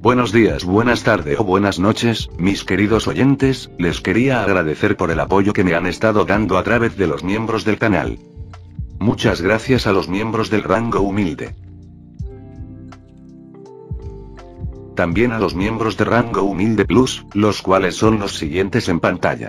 Buenos días, buenas tardes o buenas noches, mis queridos oyentes, les quería agradecer por el apoyo que me han estado dando a través de los miembros del canal. Muchas gracias a los miembros del rango humilde. También a los miembros de rango humilde plus, los cuales son los siguientes en pantalla.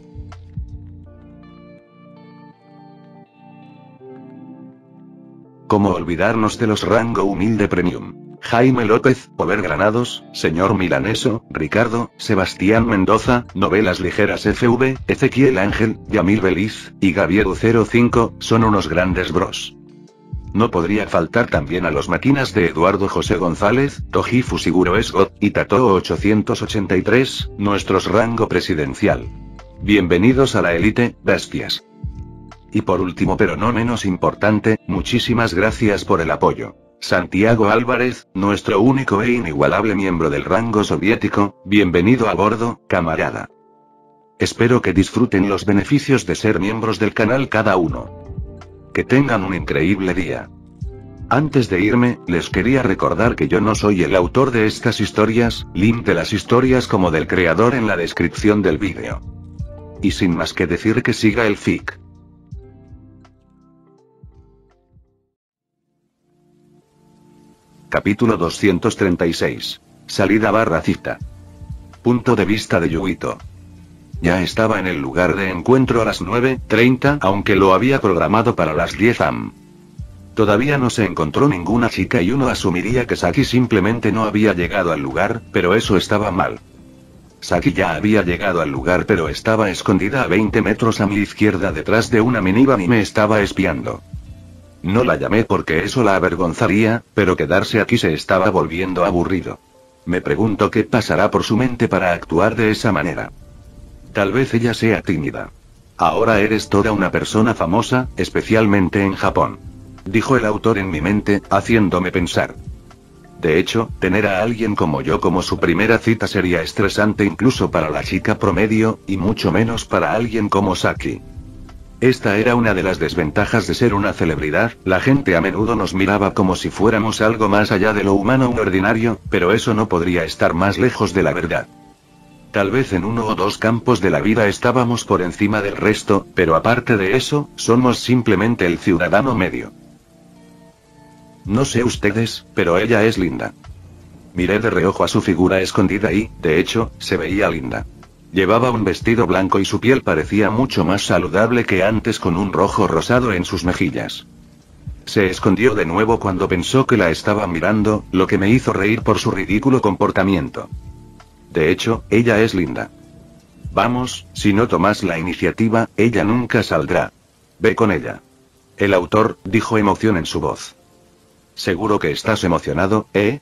¿Cómo olvidarnos de los rango humilde premium? Jaime López, Over Granados, Señor Milaneso, Ricardo, Sebastián Mendoza, Novelas Ligeras FV, Ezequiel Ángel, Yamil Beliz, y Gavieru 05, son unos grandes bros. No podría faltar también a los máquinas de Eduardo José González, Toji Fusiguro Esgot, y Tato 883, nuestros rango presidencial. Bienvenidos a la élite, bestias. Y por último pero no menos importante, muchísimas gracias por el apoyo. Santiago Álvarez, nuestro único e inigualable miembro del rango soviético, bienvenido a bordo, camarada. Espero que disfruten los beneficios de ser miembros del canal cada uno. Que tengan un increíble día. Antes de irme, les quería recordar que yo no soy el autor de estas historias, link de las historias como del creador en la descripción del vídeo. Y sin más que decir que siga el fic. Capítulo 236. Salida barra cita. Punto de vista de Yuito. Ya estaba en el lugar de encuentro a las 9:30, aunque lo había programado para las 10 am. Todavía no se encontró ninguna chica y uno asumiría que Saki simplemente no había llegado al lugar, pero eso estaba mal. Saki ya había llegado al lugar pero estaba escondida a 20 metros a mi izquierda detrás de una minivan y me estaba espiando. No la llamé porque eso la avergonzaría, pero quedarse aquí se estaba volviendo aburrido. Me pregunto qué pasará por su mente para actuar de esa manera. Tal vez ella sea tímida. Ahora eres toda una persona famosa, especialmente en Japón. Dijo el autor en mi mente, haciéndome pensar. De hecho, tener a alguien como yo como su primera cita sería estresante incluso para la chica promedio, y mucho menos para alguien como Saki. Esta era una de las desventajas de ser una celebridad, la gente a menudo nos miraba como si fuéramos algo más allá de lo humano u ordinario, pero eso no podría estar más lejos de la verdad. Tal vez en uno o dos campos de la vida estábamos por encima del resto, pero aparte de eso, somos simplemente el ciudadano medio. No sé ustedes, pero ella es linda. Miré de reojo a su figura escondida y, de hecho, se veía linda. Llevaba un vestido blanco y su piel parecía mucho más saludable que antes con un rojo rosado en sus mejillas. Se escondió de nuevo cuando pensó que la estaba mirando, lo que me hizo reír por su ridículo comportamiento. De hecho, ella es linda. Vamos, si no tomas la iniciativa, ella nunca saldrá. Ve con ella. El autor, dijo emoción en su voz. ¿Seguro que estás emocionado, eh?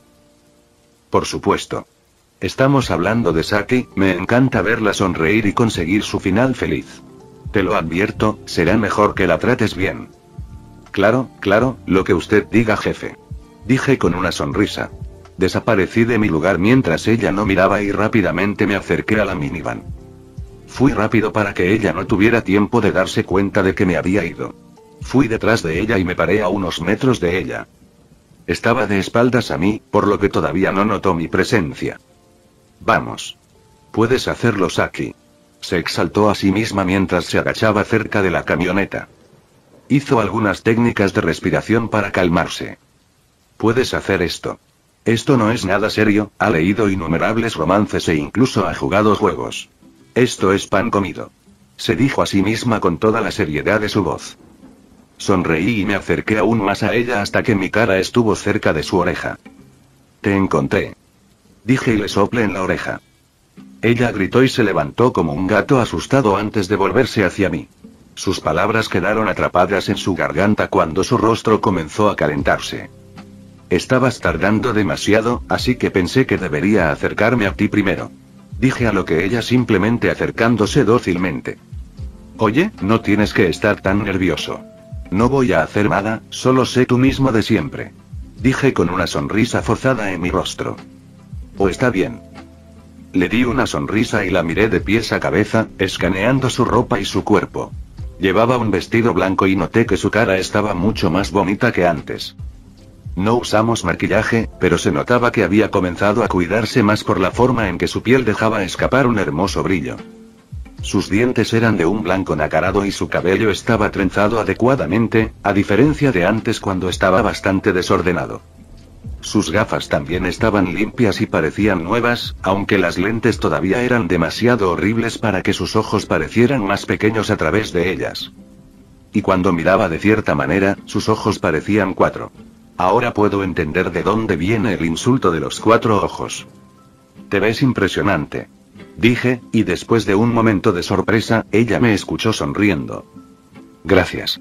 Por supuesto. Estamos hablando de Saki, me encanta verla sonreír y conseguir su final feliz. Te lo advierto, será mejor que la trates bien. Claro, lo que usted diga, jefe. Dije con una sonrisa. Desaparecí de mi lugar mientras ella no miraba y rápidamente me acerqué a la minivan. Fui rápido para que ella no tuviera tiempo de darse cuenta de que me había ido. Fui detrás de ella y me paré a unos metros de ella. Estaba de espaldas a mí, por lo que todavía no notó mi presencia. Vamos. Puedes hacerlo, Saki. Se exaltó a sí misma mientras se agachaba cerca de la camioneta. Hizo algunas técnicas de respiración para calmarse. Puedes hacer esto. Esto no es nada serio, ha leído innumerables romances e incluso ha jugado juegos. Esto es pan comido. Se dijo a sí misma con toda la seriedad de su voz. Sonreí y me acerqué aún más a ella hasta que mi cara estuvo cerca de su oreja. Te encontré. Dije y le soplé en la oreja. Ella gritó y se levantó como un gato asustado antes de volverse hacia mí. Sus palabras quedaron atrapadas en su garganta cuando su rostro comenzó a calentarse. Estabas tardando demasiado, así que pensé que debería acercarme a ti primero. Dije a lo que ella simplemente acercándose dócilmente. Oye, no tienes que estar tan nervioso. No voy a hacer nada, solo sé tú mismo de siempre. Dije con una sonrisa forzada en mi rostro. ¿O está bien? Le di una sonrisa y la miré de pies a cabeza, escaneando su ropa y su cuerpo. Llevaba un vestido blanco y noté que su cara estaba mucho más bonita que antes. No usamos maquillaje, pero se notaba que había comenzado a cuidarse más por la forma en que su piel dejaba escapar un hermoso brillo. Sus dientes eran de un blanco nacarado y su cabello estaba trenzado adecuadamente, a diferencia de antes cuando estaba bastante desordenado. Sus gafas también estaban limpias y parecían nuevas, aunque las lentes todavía eran demasiado horribles para que sus ojos parecieran más pequeños a través de ellas. Y cuando miraba de cierta manera, sus ojos parecían 4. Ahora puedo entender de dónde viene el insulto de los 4 ojos. Te ves impresionante. Dije, y después de un momento de sorpresa, ella me escuchó sonriendo. Gracias.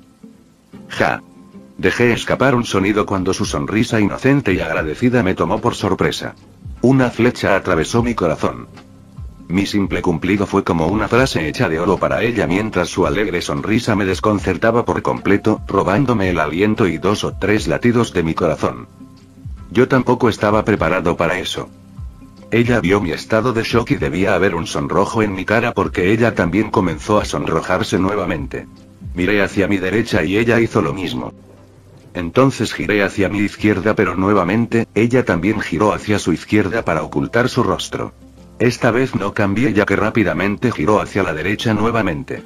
Ja. Dejé escapar un sonido cuando su sonrisa inocente y agradecida me tomó por sorpresa. Una flecha atravesó mi corazón. Mi simple cumplido fue como una frase hecha de oro para ella mientras su alegre sonrisa me desconcertaba por completo, robándome el aliento y 2 o 3 latidos de mi corazón. Yo tampoco estaba preparado para eso. Ella vio mi estado de shock y debía haber un sonrojo en mi cara porque ella también comenzó a sonrojarse nuevamente. Miré hacia mi derecha y ella hizo lo mismo. Entonces giré hacia mi izquierda pero nuevamente, ella también giró hacia su izquierda para ocultar su rostro. Esta vez no cambié ya que rápidamente giró hacia la derecha nuevamente.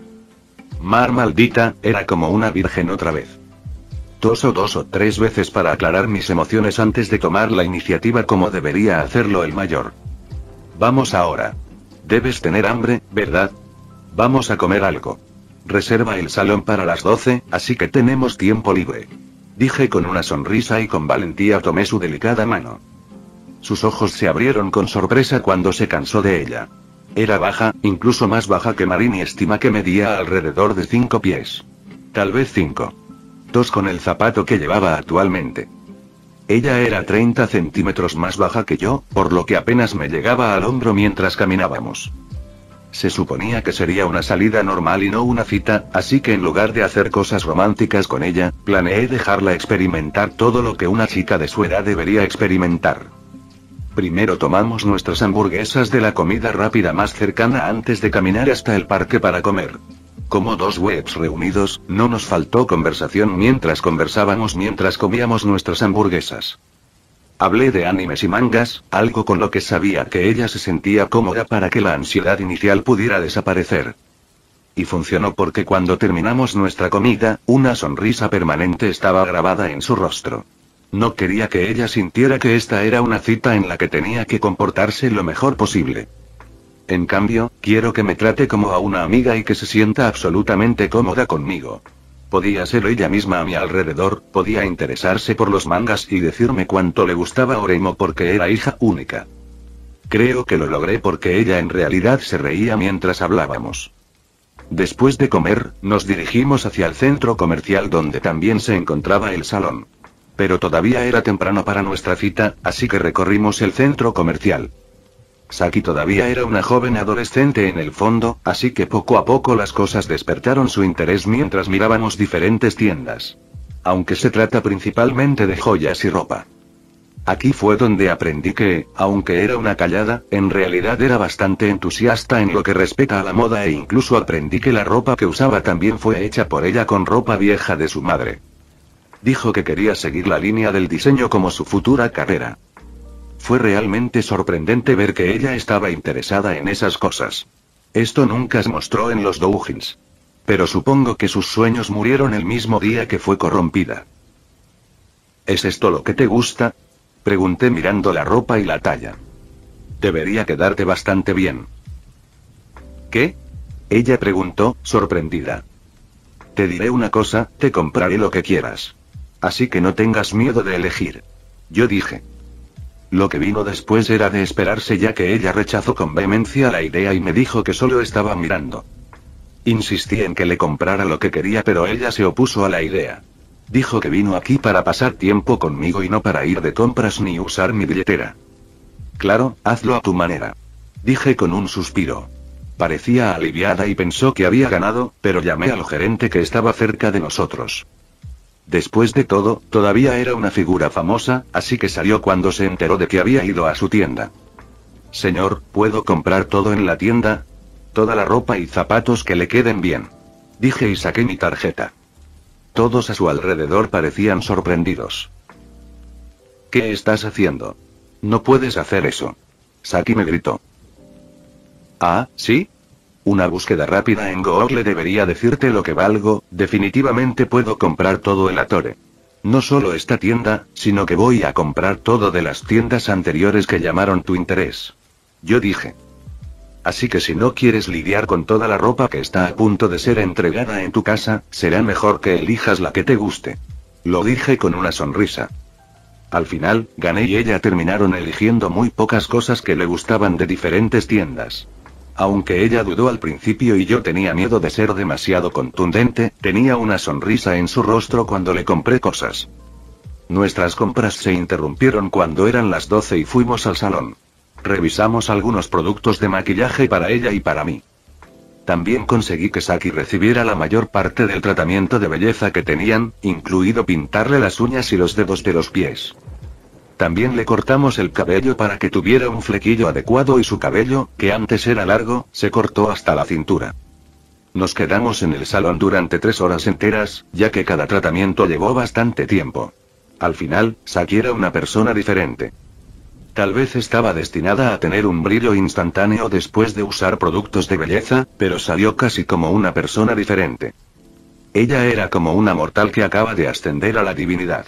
Mar maldita, era como una virgen otra vez. Tosó 2 o 3 veces para aclarar mis emociones antes de tomar la iniciativa como debería hacerlo el mayor. Vamos ahora. Debes tener hambre, ¿verdad? Vamos a comer algo. Reserva el salón para las 12, así que tenemos tiempo libre. Dije con una sonrisa y con valentía tomé su delicada mano. Sus ojos se abrieron con sorpresa cuando se cansó de ella. Era baja, incluso más baja que Marín y estima que medía alrededor de 5 pies. Tal vez 5. 2 con el zapato que llevaba actualmente. Ella era 30 centímetros más baja que yo, por lo que apenas me llegaba al hombro mientras caminábamos. Se suponía que sería una salida normal y no una cita, así que en lugar de hacer cosas románticas con ella, planeé dejarla experimentar todo lo que una chica de su edad debería experimentar. Primero tomamos nuestras hamburguesas de la comida rápida más cercana antes de caminar hasta el parque para comer. Como 2 webs reunidos, no nos faltó conversación mientras conversábamos mientras comíamos nuestras hamburguesas. Hablé de animes y mangas, algo con lo que sabía que ella se sentía cómoda para que la ansiedad inicial pudiera desaparecer. Y funcionó porque cuando terminamos nuestra comida, una sonrisa permanente estaba grabada en su rostro. No quería que ella sintiera que esta era una cita en la que tenía que comportarse lo mejor posible. En cambio, quiero que me trate como a una amiga y que se sienta absolutamente cómoda conmigo. Podía ser ella misma a mi alrededor, podía interesarse por los mangas y decirme cuánto le gustaba Oreimo porque era hija única. Creo que lo logré porque ella en realidad se reía mientras hablábamos. Después de comer, nos dirigimos hacia el centro comercial donde también se encontraba el salón. Pero todavía era temprano para nuestra cita, así que recorrimos el centro comercial. Saki todavía era una joven adolescente en el fondo, así que poco a poco las cosas despertaron su interés mientras mirábamos diferentes tiendas. Aunque se trata principalmente de joyas y ropa. Aquí fue donde aprendí que, aunque era una callada, en realidad era bastante entusiasta en lo que respecta a la moda e incluso aprendí que la ropa que usaba también fue hecha por ella con ropa vieja de su madre. Dijo que quería seguir la línea del diseño como su futura carrera. Fue realmente sorprendente ver que ella estaba interesada en esas cosas. Esto nunca se mostró en los doujins. Pero supongo que sus sueños murieron el mismo día que fue corrompida. ¿Es esto lo que te gusta? Pregunté mirando la ropa y la talla. Debería quedarte bastante bien. ¿Qué? Ella preguntó, sorprendida. Te diré una cosa, te compraré lo que quieras. Así que no tengas miedo de elegir. Yo dije. Lo que vino después era de esperarse ya que ella rechazó con vehemencia la idea y me dijo que solo estaba mirando. Insistí en que le comprara lo que quería pero ella se opuso a la idea. Dijo que vino aquí para pasar tiempo conmigo y no para ir de compras ni usar mi billetera. Claro, hazlo a tu manera. Dije con un suspiro. Parecía aliviada y pensó que había ganado, pero llamé al gerente que estaba cerca de nosotros. Después de todo, todavía era una figura famosa, así que salió cuando se enteró de que había ido a su tienda. Señor, ¿puedo comprar todo en la tienda? Toda la ropa y zapatos que le queden bien. Dije y saqué mi tarjeta. Todos a su alrededor parecían sorprendidos. ¿Qué estás haciendo? No puedes hacer eso. Saki me gritó. Ah, ¿sí? Una búsqueda rápida en Google debería decirte lo que valgo. Definitivamente puedo comprar todo el Atore. No solo esta tienda, sino que voy a comprar todo de las tiendas anteriores que llamaron tu interés. Yo dije. Así que si no quieres lidiar con toda la ropa que está a punto de ser entregada en tu casa, será mejor que elijas la que te guste. Lo dije con una sonrisa. Al final, gané y ella terminaron eligiendo muy pocas cosas que le gustaban de diferentes tiendas. Aunque ella dudó al principio y yo tenía miedo de ser demasiado contundente, tenía una sonrisa en su rostro cuando le compré cosas. Nuestras compras se interrumpieron cuando eran las 12 y fuimos al salón. Revisamos algunos productos de maquillaje para ella y para mí. También conseguí que Saki recibiera la mayor parte del tratamiento de belleza que tenían, incluido pintarle las uñas y los dedos de los pies. También le cortamos el cabello para que tuviera un flequillo adecuado y su cabello, que antes era largo, se cortó hasta la cintura. Nos quedamos en el salón durante 3 horas enteras, ya que cada tratamiento llevó bastante tiempo. Al final, Saki era una persona diferente. Tal vez estaba destinada a tener un brillo instantáneo después de usar productos de belleza, pero salió casi como una persona diferente. Ella era como una mortal que acaba de ascender a la divinidad.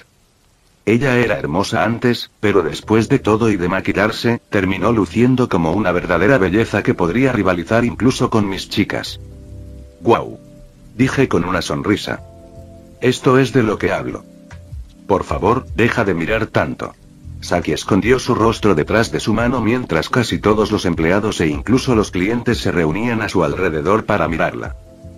Ella era hermosa antes, pero después de todo y de maquillarse, terminó luciendo como una verdadera belleza que podría rivalizar incluso con mis chicas. «¡Guau!», dije con una sonrisa. «Esto es de lo que hablo. Por favor, deja de mirar tanto». Saki escondió su rostro detrás de su mano mientras casi todos los empleados e incluso los clientes se reunían a su alrededor para mirarla.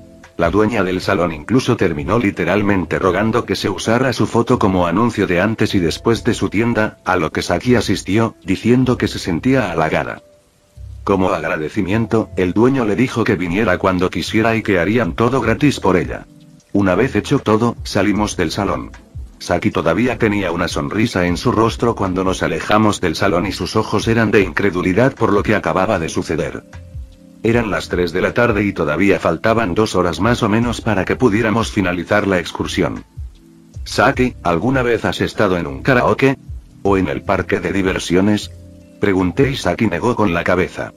La dueña del salón incluso terminó literalmente rogando que se usara su foto como anuncio de antes y después de su tienda, a lo que Saki asistió, diciendo que se sentía halagada. Como agradecimiento, el dueño le dijo que viniera cuando quisiera y que harían todo gratis por ella. Una vez hecho todo, salimos del salón. Saki todavía tenía una sonrisa en su rostro cuando nos alejamos del salón y sus ojos eran de incredulidad por lo que acababa de suceder. Eran las 3 de la tarde y todavía faltaban 2 horas más o menos para que pudiéramos finalizar la excursión. Saki, ¿alguna vez has estado en un karaoke? ¿O en el parque de diversiones? Pregunté y Saki negó con la cabeza.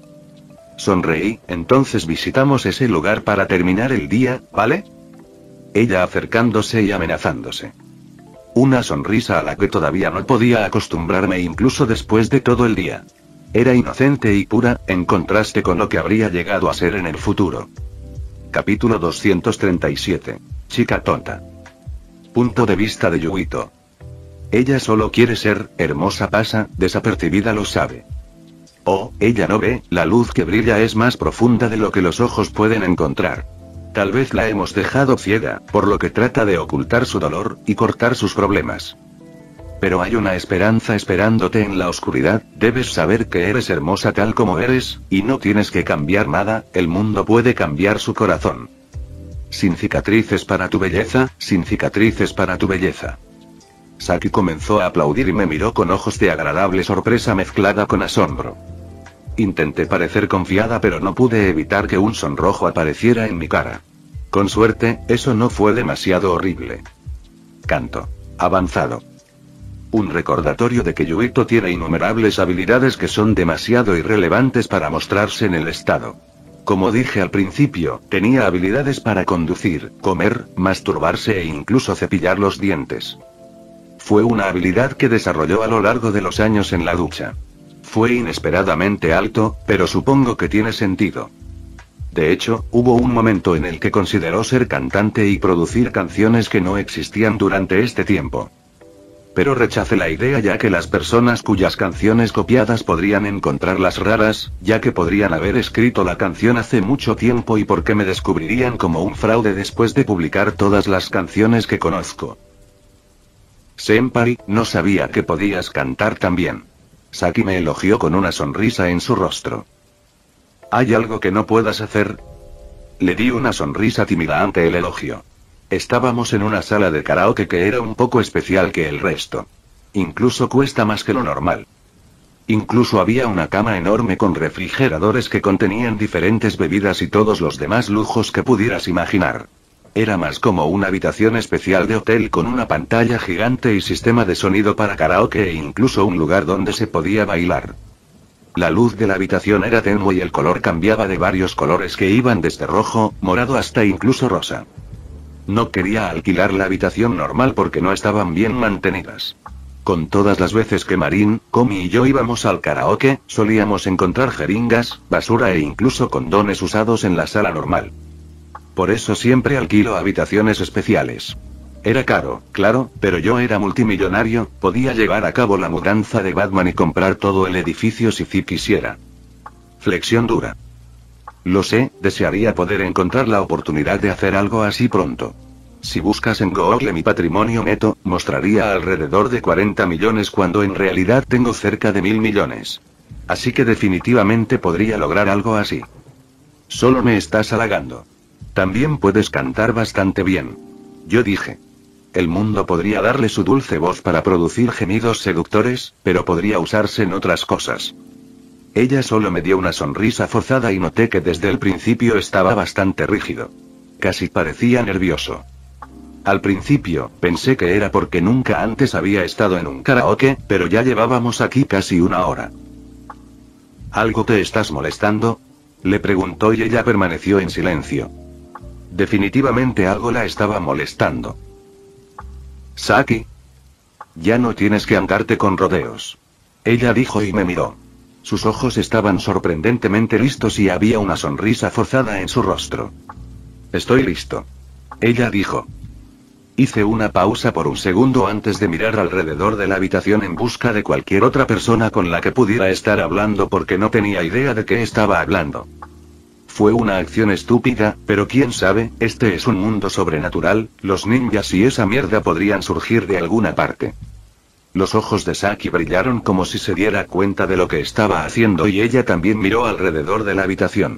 Sonreí. Entonces visitamos ese lugar para terminar el día, ¿vale? Ella acercándose y amenazándose. Una sonrisa a la que todavía no podía acostumbrarme incluso después de todo el día. Era inocente y pura, en contraste con lo que habría llegado a ser en el futuro. Capítulo 237. Chica tonta. Punto de vista de Yuito. Ella solo quiere ser, hermosa pasa, desapercibida lo sabe. Oh, ella no ve, la luz que brilla es más profunda de lo que los ojos pueden encontrar. Tal vez la hemos dejado ciega, por lo que trata de ocultar su dolor, y cortar sus problemas. Pero hay una esperanza esperándote en la oscuridad, debes saber que eres hermosa tal como eres, y no tienes que cambiar nada, el mundo puede cambiar su corazón. Sin cicatrices para tu belleza, sin cicatrices para tu belleza. Saki comenzó a aplaudir y me miró con ojos de agradable sorpresa mezclada con asombro. Intenté parecer confiada pero no pude evitar que un sonrojo apareciera en mi cara. Con suerte, eso no fue demasiado horrible. Canto. Avanzado. Un recordatorio de que Yuito tiene innumerables habilidades que son demasiado irrelevantes para mostrarse en el estado. Como dije al principio, tenía habilidades para conducir, comer, masturbarse e incluso cepillar los dientes. Fue una habilidad que desarrolló a lo largo de los años en la ducha. Fue inesperadamente alto, pero supongo que tiene sentido. De hecho, hubo un momento en el que consideró ser cantante y producir canciones que no existían durante este tiempo. Pero rechacé la idea ya que las personas cuyas canciones copiadas podrían encontrarlas raras, ya que podrían haber escrito la canción hace mucho tiempo y porque me descubrirían como un fraude después de publicar todas las canciones que conozco. Senpai, no sabía que podías cantar tan bien. Saki me elogió con una sonrisa en su rostro. ¿Hay algo que no puedas hacer? Le di una sonrisa tímida ante el elogio. Estábamos en una sala de karaoke que era un poco especial que el resto. Incluso cuesta más que lo normal. Incluso había una cama enorme con refrigeradores que contenían diferentes bebidas y todos los demás lujos que pudieras imaginar. Era más como una habitación especial de hotel con una pantalla gigante y sistema de sonido para karaoke e incluso un lugar donde se podía bailar. La luz de la habitación era tenue y el color cambiaba de varios colores que iban desde rojo, morado hasta incluso rosa. No quería alquilar la habitación normal porque no estaban bien mantenidas. Con todas las veces que Marín, Comi y yo íbamos al karaoke, solíamos encontrar jeringas, basura e incluso condones usados en la sala normal. Por eso siempre alquilo habitaciones especiales. Era caro, claro, pero yo era multimillonario, podía llevar a cabo la mudanza de Batman y comprar todo el edificio si quisiera. Flexión dura. Lo sé, desearía poder encontrar la oportunidad de hacer algo así pronto. Si buscas en Google mi patrimonio neto, mostraría alrededor de 40 millones cuando en realidad tengo cerca de 1000 millones. Así que definitivamente podría lograr algo así. Solo me estás halagando. También puedes cantar bastante bien. Yo dije. El mundo podría darle su dulce voz para producir gemidos seductores, pero podría usarse en otras cosas. Ella solo me dio una sonrisa forzada y noté que desde el principio estaba bastante rígido. Casi parecía nervioso. Al principio, pensé que era porque nunca antes había estado en un karaoke, pero ya llevábamos aquí casi una hora. ¿Algo te estás molestando?, le preguntó y ella permaneció en silencio. Definitivamente algo la estaba molestando. Saki. Ya no tienes que andarte con rodeos. Ella dijo y me miró. Sus ojos estaban sorprendentemente listos y había una sonrisa forzada en su rostro. Estoy listo. Ella dijo. Hice una pausa por un segundo antes de mirar alrededor de la habitación en busca de cualquier otra persona con la que pudiera estar hablando porque no tenía idea de qué estaba hablando. Fue una acción estúpida, pero quién sabe, este es un mundo sobrenatural, los ninjas y esa mierda podrían surgir de alguna parte. Los ojos de Saki brillaron como si se diera cuenta de lo que estaba haciendo y ella también miró alrededor de la habitación.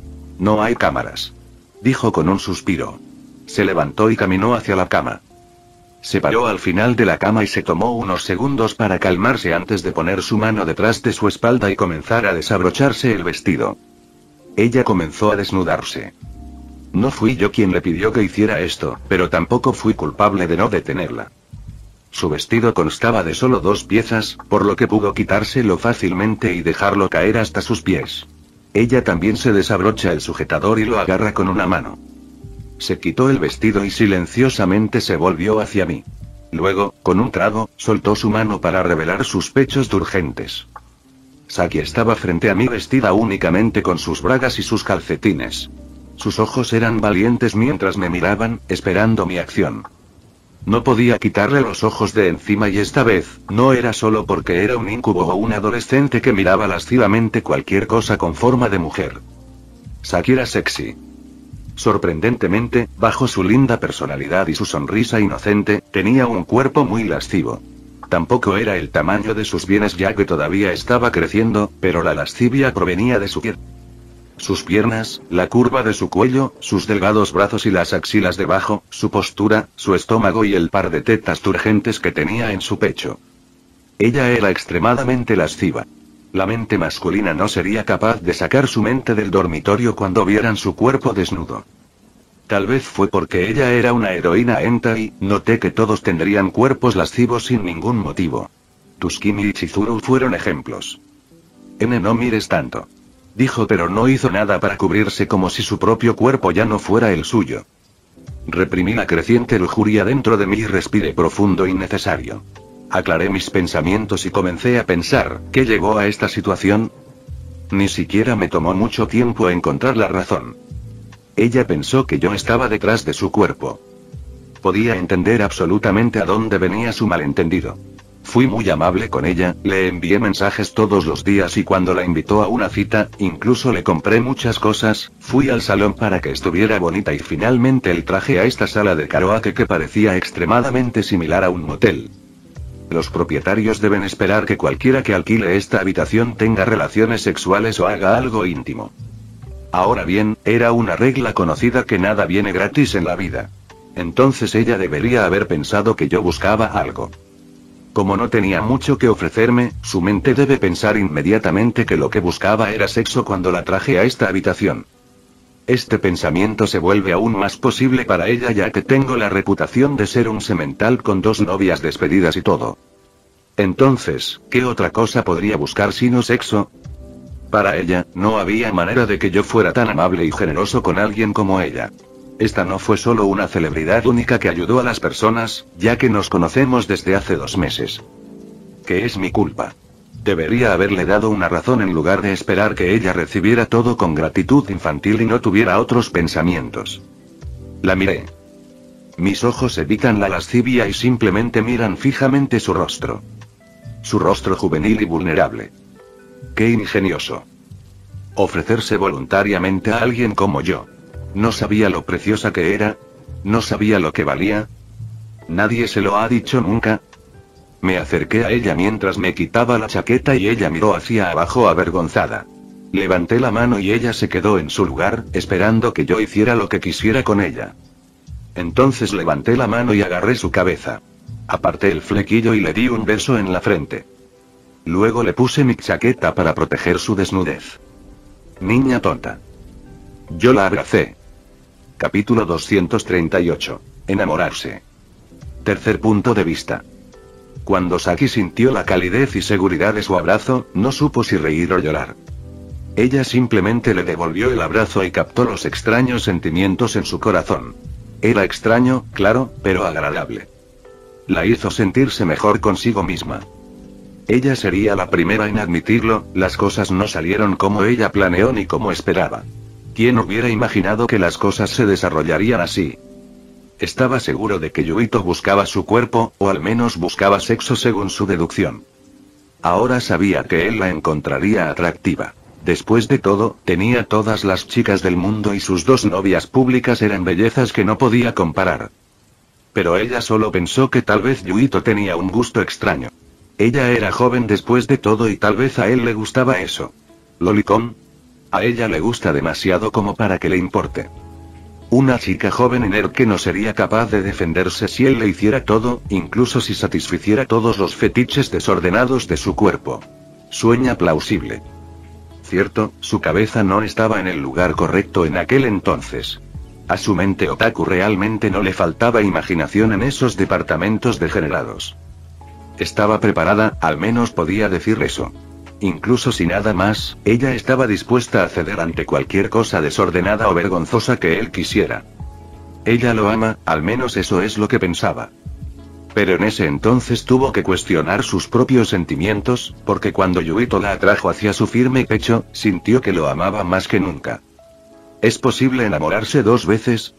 No hay cámaras, dijo con un suspiro. Se levantó y caminó hacia la cama. Se paró al final de la cama y se tomó unos segundos para calmarse antes de poner su mano detrás de su espalda y comenzar a desabrocharse el vestido. Ella comenzó a desnudarse. No fui yo quien le pidió que hiciera esto, pero tampoco fui culpable de no detenerla. Su vestido constaba de solo 2 piezas, por lo que pudo quitárselo fácilmente y dejarlo caer hasta sus pies. Ella también se desabrocha el sujetador y lo agarra con una mano. Se quitó el vestido y silenciosamente se volvió hacia mí. Luego, con un trago, soltó su mano para revelar sus pechos turgentes. Saki estaba frente a mí vestida únicamente con sus bragas y sus calcetines. Sus ojos eran valientes mientras me miraban, esperando mi acción. No podía quitarle los ojos de encima y esta vez, no era solo porque era un incubo o un adolescente que miraba lascivamente cualquier cosa con forma de mujer. Saki era sexy. Sorprendentemente, bajo su linda personalidad y su sonrisa inocente, tenía un cuerpo muy lascivo. Tampoco era el tamaño de sus bienes ya que todavía estaba creciendo, pero la lascivia provenía de su piel. Sus piernas, la curva de su cuello, sus delgados brazos y las axilas debajo, su postura, su estómago y el par de tetas turgentes que tenía en su pecho. Ella era extremadamente lasciva. La mente masculina no sería capaz de sacar su mente del dormitorio cuando vieran su cuerpo desnudo. Tal vez fue porque ella era una heroína hentai, noté que todos tendrían cuerpos lascivos sin ningún motivo. Tsukimi y Chizuru fueron ejemplos. No mires tanto. Dijo pero no hizo nada para cubrirse como si su propio cuerpo ya no fuera el suyo. Reprimí la creciente lujuria dentro de mí y respiré profundo innecesario. Aclaré mis pensamientos y comencé a pensar, ¿qué llegó a esta situación? Ni siquiera me tomó mucho tiempo encontrar la razón. Ella pensó que yo estaba detrás de su cuerpo. Podía entender absolutamente a dónde venía su malentendido. Fui muy amable con ella, le envié mensajes todos los días y cuando la invitó a una cita, incluso le compré muchas cosas, fui al salón para que estuviera bonita y finalmente el traje a esta sala de karaoke que parecía extremadamente similar a un motel. Los propietarios deben esperar que cualquiera que alquile esta habitación tenga relaciones sexuales o haga algo íntimo. Ahora bien, era una regla conocida que nada viene gratis en la vida. Entonces ella debería haber pensado que yo buscaba algo. Como no tenía mucho que ofrecerme, su mente debe pensar inmediatamente que lo que buscaba era sexo cuando la traje a esta habitación. Este pensamiento se vuelve aún más posible para ella ya que tengo la reputación de ser un semental con 2 novias despedidas y todo. Entonces, ¿qué otra cosa podría buscar sino sexo? Para ella, no había manera de que yo fuera tan amable y generoso con alguien como ella. Esta no fue solo una celebridad única que ayudó a las personas, ya que nos conocemos desde hace 2 meses. Que es mi culpa. Debería haberle dado una razón en lugar de esperar que ella recibiera todo con gratitud infantil y no tuviera otros pensamientos. La miré. Mis ojos evitan la lascivia y simplemente miran fijamente su rostro. Su rostro juvenil y vulnerable. ¡Qué ingenioso! Ofrecerse voluntariamente a alguien como yo. No sabía lo preciosa que era. No sabía lo que valía. Nadie se lo ha dicho nunca. Me acerqué a ella mientras me quitaba la chaqueta y ella miró hacia abajo avergonzada. Levanté la mano y ella se quedó en su lugar, esperando que yo hiciera lo que quisiera con ella. Entonces levanté la mano y agarré su cabeza. Aparté el flequillo y le di un beso en la frente. Luego le puse mi chaqueta para proteger su desnudez. Niña tonta. Yo la abracé. Capítulo 238. Enamorarse. Tercer punto de vista. Cuando Saki sintió la calidez y seguridad de su abrazo, no supo si reír o llorar. Ella simplemente le devolvió el abrazo y captó los extraños sentimientos en su corazón. Era extraño, claro, pero agradable. La hizo sentirse mejor consigo misma. Ella sería la primera en admitirlo, las cosas no salieron como ella planeó ni como esperaba. ¿Quién hubiera imaginado que las cosas se desarrollarían así? Estaba seguro de que Yuito buscaba su cuerpo, o al menos buscaba sexo según su deducción. Ahora sabía que él la encontraría atractiva. Después de todo, tenía todas las chicas del mundo y sus 2 novias públicas eran bellezas que no podía comparar. Pero ella solo pensó que tal vez Yuito tenía un gusto extraño. Ella era joven después de todo y tal vez a él le gustaba eso. ¿Lolicón? A ella le gusta demasiado como para que le importe. Una chica joven y nerd que no sería capaz de defenderse si él le hiciera todo, incluso si satisficiera todos los fetiches desordenados de su cuerpo. Sueña plausible. Cierto, su cabeza no estaba en el lugar correcto en aquel entonces. A su mente otaku realmente no le faltaba imaginación en esos departamentos degenerados. Estaba preparada, al menos podía decir eso. Incluso si nada más, ella estaba dispuesta a ceder ante cualquier cosa desordenada o vergonzosa que él quisiera. Ella lo ama, al menos eso es lo que pensaba. Pero en ese entonces tuvo que cuestionar sus propios sentimientos, porque cuando Yuito la atrajo hacia su firme pecho, sintió que lo amaba más que nunca. ¿Es posible enamorarse 2 veces?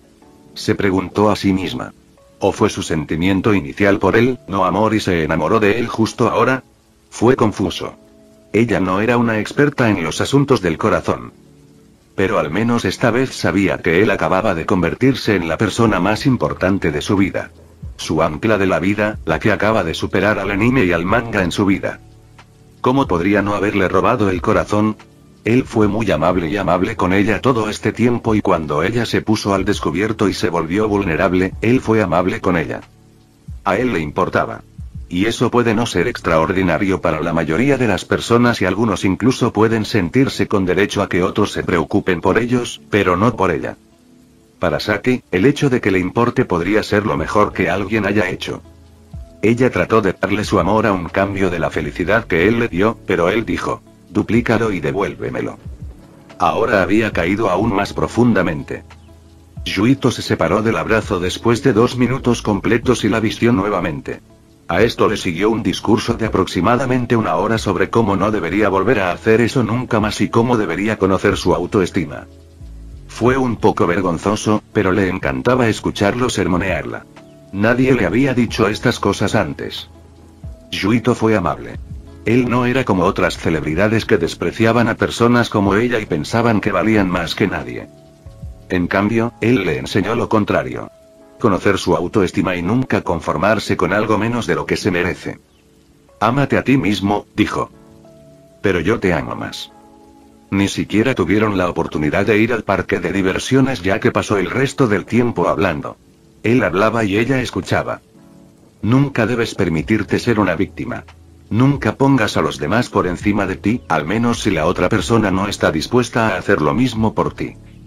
Se preguntó a sí misma. ¿O fue su sentimiento inicial por él, no amor y se enamoró de él justo ahora? Fue confuso. Ella no era una experta en los asuntos del corazón. Pero al menos esta vez sabía que él acababa de convertirse en la persona más importante de su vida. Su ancla de la vida, la que acaba de superar al anime y al manga en su vida. ¿Cómo podría no haberle robado el corazón? Él fue muy amable con ella todo este tiempo y cuando ella se puso al descubierto y se volvió vulnerable, él fue amable con ella. A él le importaba. Y eso puede no ser extraordinario para la mayoría de las personas y algunos incluso pueden sentirse con derecho a que otros se preocupen por ellos, pero no por ella. Para Saki, el hecho de que le importe podría ser lo mejor que alguien haya hecho. Ella trató de darle su amor a un cambio de la felicidad que él le dio, pero él dijo, duplícalo y devuélvemelo. Ahora había caído aún más profundamente. Yuito se separó del abrazo después de 2 minutos completos y la vistió nuevamente. A esto le siguió un discurso de aproximadamente 1 hora sobre cómo no debería volver a hacer eso nunca más y cómo debería conocer su autoestima. Fue un poco vergonzoso, pero le encantaba escucharlo sermonearla. Nadie le había dicho estas cosas antes. Yuito fue amable. Él no era como otras celebridades que despreciaban a personas como ella y pensaban que valían más que nadie. En cambio, él le enseñó lo contrario. Conocer su autoestima y nunca conformarse con algo menos de lo que se merece. Ámate a ti mismo, dijo. Pero yo te amo más. Ni siquiera tuvieron la oportunidad de ir al parque de diversiones ya que pasó el resto del tiempo hablando. Él hablaba y ella escuchaba. Nunca debes permitirte ser una víctima. Nunca pongas a los demás por encima de ti, al menos si la otra persona no está dispuesta a hacer lo mismo por ti.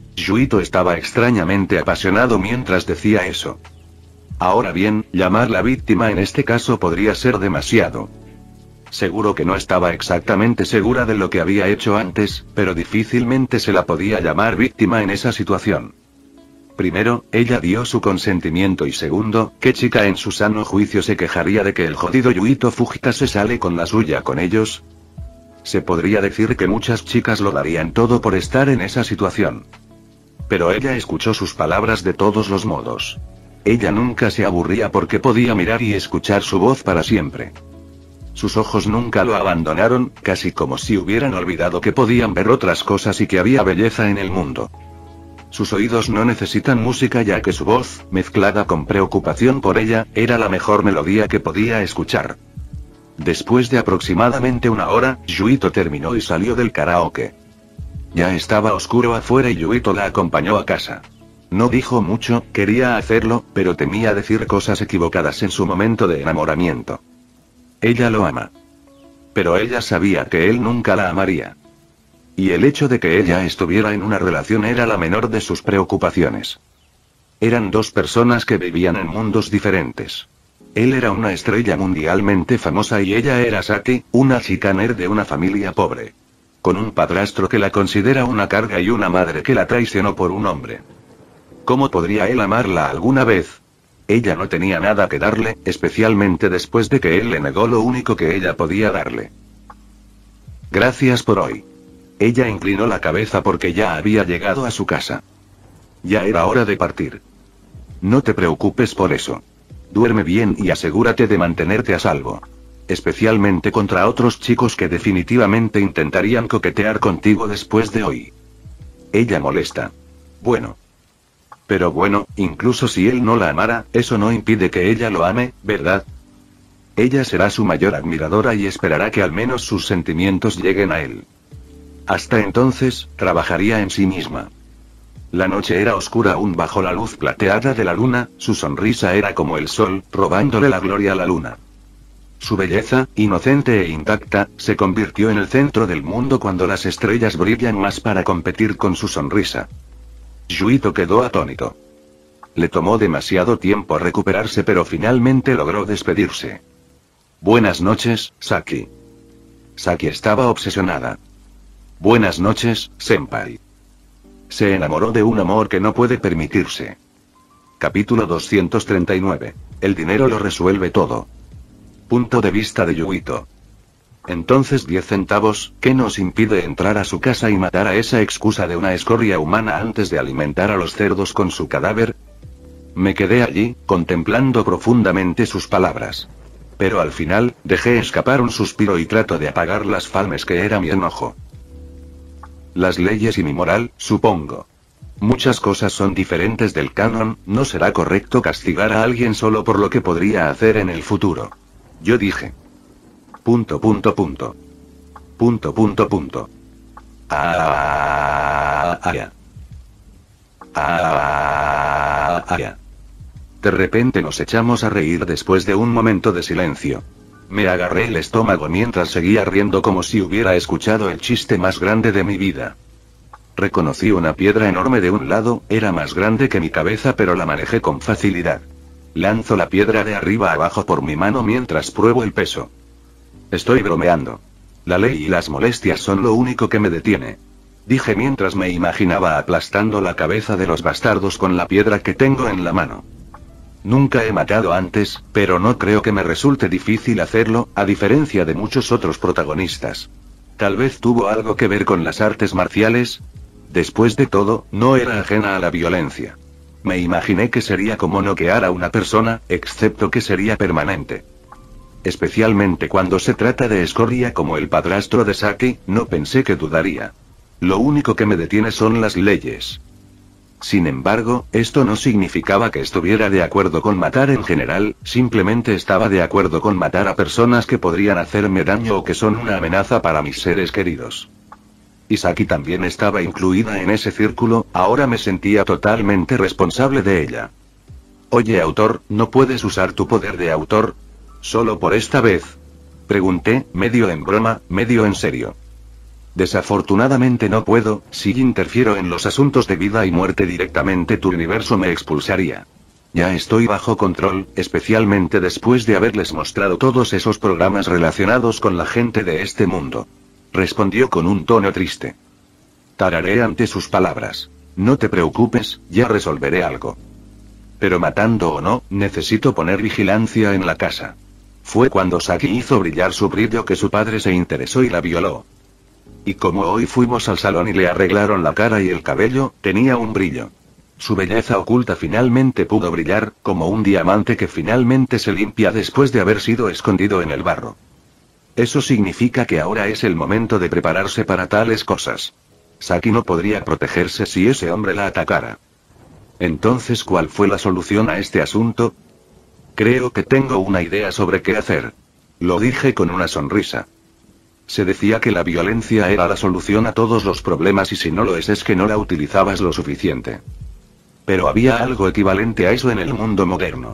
Yuito estaba extrañamente apasionado mientras decía eso. Ahora bien, llamarla víctima en este caso podría ser demasiado. Seguro que no estaba exactamente segura de lo que había hecho antes, pero difícilmente se la podía llamar víctima en esa situación. Primero, ella dio su consentimiento y segundo, ¿qué chica en su sano juicio se quejaría de que el jodido Yuito Fujita se sale con la suya con ellos? Se podría decir que muchas chicas lo darían todo por estar en esa situación. Pero ella escuchó sus palabras de todos los modos. Ella nunca se aburría porque podía mirar y escuchar su voz para siempre. Sus ojos nunca lo abandonaron, casi como si hubieran olvidado que podían ver otras cosas y que había belleza en el mundo. Sus oídos no necesitan música ya que su voz, mezclada con preocupación por ella, era la mejor melodía que podía escuchar. Después de aproximadamente una hora, Yuito terminó y salió del karaoke. Ya estaba oscuro afuera y Yuito la acompañó a casa. No dijo mucho, quería hacerlo, pero temía decir cosas equivocadas en su momento de enamoramiento. Ella lo ama. Pero ella sabía que él nunca la amaría. Y el hecho de que ella estuviera en una relación era la menor de sus preocupaciones. Eran dos personas que vivían en mundos diferentes. Él era una estrella mundialmente famosa y ella era Saki, una chica nerd de una familia pobre. Con un padrastro que la considera una carga y una madre que la traicionó por un hombre. ¿Cómo podría él amarla alguna vez? Ella no tenía nada que darle, especialmente después de que él le negó lo único que ella podía darle. Gracias por hoy. Ella inclinó la cabeza porque ya había llegado a su casa. Ya era hora de partir. No te preocupes por eso. Duerme bien y asegúrate de mantenerte a salvo. Especialmente contra otros chicos que definitivamente intentarían coquetear contigo después de hoy. Ella molesta. Bueno. Pero bueno, incluso si él no la amara, eso no impide que ella lo ame, ¿verdad? Ella será su mayor admiradora y esperará que al menos sus sentimientos lleguen a él. Hasta entonces, trabajaría en sí misma. La noche era oscura aún bajo la luz plateada de la luna, su sonrisa era como el sol, robándole la gloria a la luna. Su belleza, inocente e intacta, se convirtió en el centro del mundo cuando las estrellas brillan más para competir con su sonrisa. Yuito quedó atónito. Le tomó demasiado tiempo recuperarse pero finalmente logró despedirse. Buenas noches, Saki. Saki estaba obsesionada. Buenas noches, senpai. Se enamoró de un amor que no puede permitirse. Capítulo 239. El dinero lo resuelve todo. Punto de vista de Yuito. Entonces 10 centavos, ¿qué nos impide entrar a su casa y matar a esa excusa de una escoria humana antes de alimentar a los cerdos con su cadáver? Me quedé allí, contemplando profundamente sus palabras. Pero al final, dejé escapar un suspiro y trato de apagar las falmes que era mi enojo. Las leyes y mi moral, supongo. Muchas cosas son diferentes del canon, no será correcto castigar a alguien solo por lo que podría hacer en el futuro. Yo dije. De repente nos echamos a reír después de un momento de silencio. Me agarré el estómago mientras seguía riendo como si hubiera escuchado el chiste más grande de mi vida. Reconocí una piedra enorme de un lado, era más grande que mi cabeza pero la manejé con facilidad. Lanzo la piedra de arriba abajo por mi mano mientras pruebo el peso. Estoy bromeando. La ley y las molestias son lo único que me detiene. Dije mientras me imaginaba aplastando la cabeza de los bastardos con la piedra que tengo en la mano. Nunca he matado antes, pero no creo que me resulte difícil hacerlo, a diferencia de muchos otros protagonistas. Tal vez tuvo algo que ver con las artes marciales. Después de todo, no era ajena a la violencia. Me imaginé que sería como noquear a una persona, excepto que sería permanente. Especialmente cuando se trata de escoria como el padrastro de Saki, no pensé que dudaría. Lo único que me detiene son las leyes. Sin embargo, esto no significaba que estuviera de acuerdo con matar en general, simplemente estaba de acuerdo con matar a personas que podrían hacerme daño o que son una amenaza para mis seres queridos. Saki también estaba incluida en ese círculo, ahora me sentía totalmente responsable de ella. Oye, autor, ¿no puedes usar tu poder de autor? ¿Solo por esta vez? Pregunté, medio en broma, medio en serio. Desafortunadamente no puedo, si interfiero en los asuntos de vida y muerte directamente tu universo me expulsaría. Ya estoy bajo control, especialmente después de haberles mostrado todos esos programas relacionados con la gente de este mundo. Respondió con un tono triste. Tarareé ante sus palabras. No te preocupes, ya resolveré algo. Pero matando o no, necesito poner vigilancia en la casa. Fue cuando Saki hizo brillar su brillo que su padre se interesó y la violó. Y como hoy fuimos al salón y le arreglaron la cara y el cabello, tenía un brillo. Su belleza oculta finalmente pudo brillar, como un diamante que finalmente se limpia después de haber sido escondido en el barro. Eso significa que ahora es el momento de prepararse para tales cosas. Saki no podría protegerse si ese hombre la atacara. Entonces, ¿cuál fue la solución a este asunto? Creo que tengo una idea sobre qué hacer. Lo dije con una sonrisa. Se decía que la violencia era la solución a todos los problemas y si no lo es que no la utilizabas lo suficiente. Pero había algo equivalente a eso en el mundo moderno.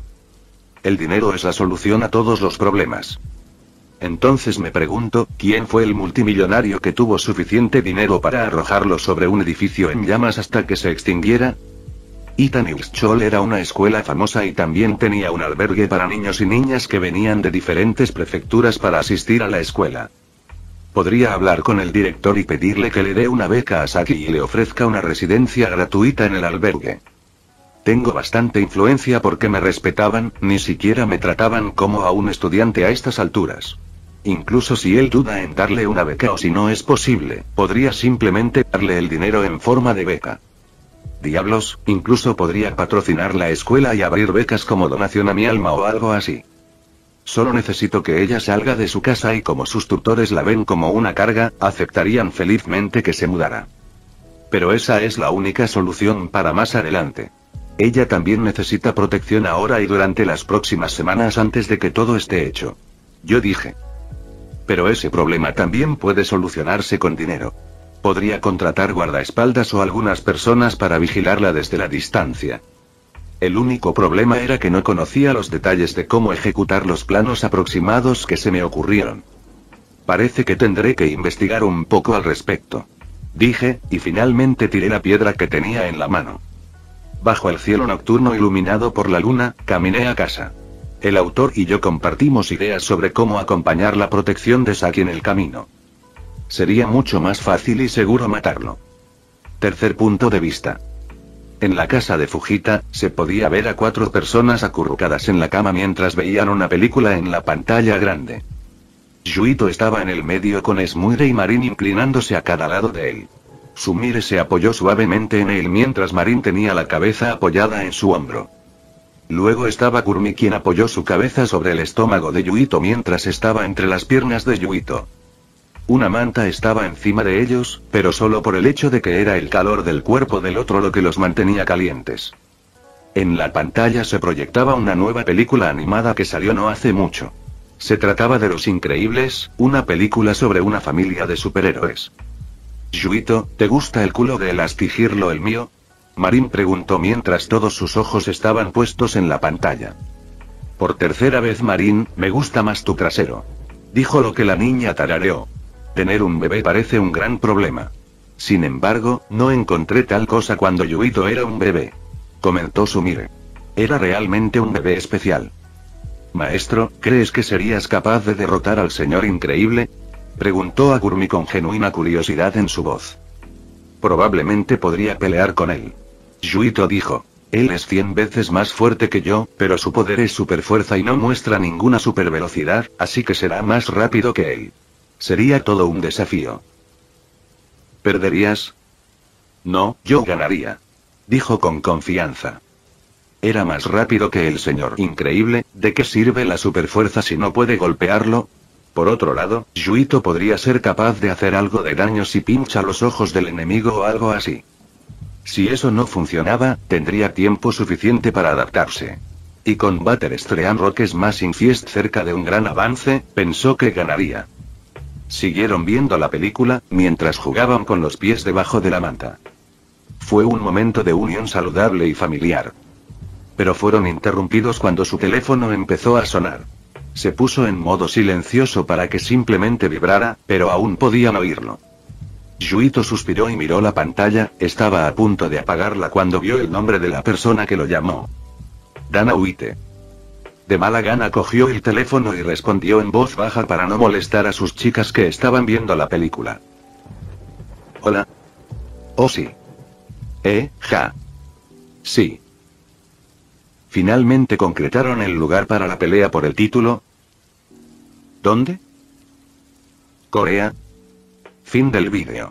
El dinero es la solución a todos los problemas. Entonces me pregunto, ¿quién fue el multimillonario que tuvo suficiente dinero para arrojarlo sobre un edificio en llamas hasta que se extinguiera? Ethan School era una escuela famosa y también tenía un albergue para niños y niñas que venían de diferentes prefecturas para asistir a la escuela. Podría hablar con el director y pedirle que le dé una beca a Saki y le ofrezca una residencia gratuita en el albergue. Tengo bastante influencia porque me respetaban, ni siquiera me trataban como a un estudiante a estas alturas. Incluso si él duda en darle una beca o si no es posible, podría simplemente darle el dinero en forma de beca. Diablos, incluso podría patrocinar la escuela y abrir becas como donación a mi alma o algo así. Solo necesito que ella salga de su casa y como sus tutores la ven como una carga, aceptarían felizmente que se mudara. Pero esa es la única solución para más adelante. Ella también necesita protección ahora y durante las próximas semanas antes de que todo esté hecho. Yo dije. Pero ese problema también puede solucionarse con dinero. Podría contratar guardaespaldas o algunas personas para vigilarla desde la distancia. El único problema era que no conocía los detalles de cómo ejecutar los planos aproximados que se me ocurrieron. Parece que tendré que investigar un poco al respecto. Dije, y finalmente tiré la piedra que tenía en la mano. Bajo el cielo nocturno iluminado por la luna, caminé a casa. El autor y yo compartimos ideas sobre cómo acompañar la protección de Saki en el camino. Sería mucho más fácil y seguro matarlo. Tercer punto de vista. En la casa de Fujita, se podía ver a 4 personas acurrucadas en la cama mientras veían una película en la pantalla grande. Yuito estaba en el medio con Sumire y Marin inclinándose a cada lado de él. Sumire se apoyó suavemente en él mientras Marin tenía la cabeza apoyada en su hombro. Luego estaba Kurumi quien apoyó su cabeza sobre el estómago de Yuito mientras estaba entre las piernas de Yuito. Una manta estaba encima de ellos, pero solo por el hecho de que era el calor del cuerpo del otro lo que los mantenía calientes. En la pantalla se proyectaba una nueva película animada que salió no hace mucho. Se trataba de Los Increíbles, una película sobre una familia de superhéroes. Yuito, ¿te gusta el culo de Elastigirlo el mío? Marin preguntó mientras todos sus ojos estaban puestos en la pantalla. Por tercera vez Marin, me gusta más tu trasero. Dijo lo que la niña tarareó. Tener un bebé parece un gran problema. Sin embargo, no encontré tal cosa cuando Yuito era un bebé. Comentó Sumire. Era realmente un bebé especial. Maestro, ¿crees que serías capaz de derrotar al señor increíble? Preguntó a Kurumi con genuina curiosidad en su voz. Probablemente podría pelear con él. Yuito dijo. Él es 100 veces más fuerte que yo, pero su poder es superfuerza y no muestra ninguna supervelocidad, así que será más rápido que él. Sería todo un desafío. ¿Perderías? No, yo ganaría. Dijo con confianza. Era más rápido que el señor increíble, ¿de qué sirve la superfuerza si no puede golpearlo? Por otro lado, Yuito podría ser capaz de hacer algo de daño si pincha los ojos del enemigo o algo así. Si eso no funcionaba, tendría tiempo suficiente para adaptarse. Y con Butter Stream Rock Smashing Fiest cerca de un gran avance, pensó que ganaría. Siguieron viendo la película, mientras jugaban con los pies debajo de la manta. Fue un momento de unión saludable y familiar. Pero fueron interrumpidos cuando su teléfono empezó a sonar. Se puso en modo silencioso para que simplemente vibrara, pero aún podían oírlo. Yuito suspiró y miró la pantalla, estaba a punto de apagarla cuando vio el nombre de la persona que lo llamó. Dana Uite. De mala gana cogió el teléfono y respondió en voz baja para no molestar a sus chicas que estaban viendo la película. Hola. Oh sí. Ja. Sí. Finalmente concretaron el lugar para la pelea por el título. ¿Dónde? Corea. Fin del vídeo.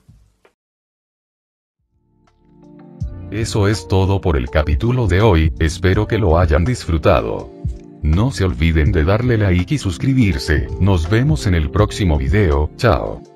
Eso es todo por el capítulo de hoy, espero que lo hayan disfrutado. No se olviden de darle like y suscribirse, nos vemos en el próximo video, chao.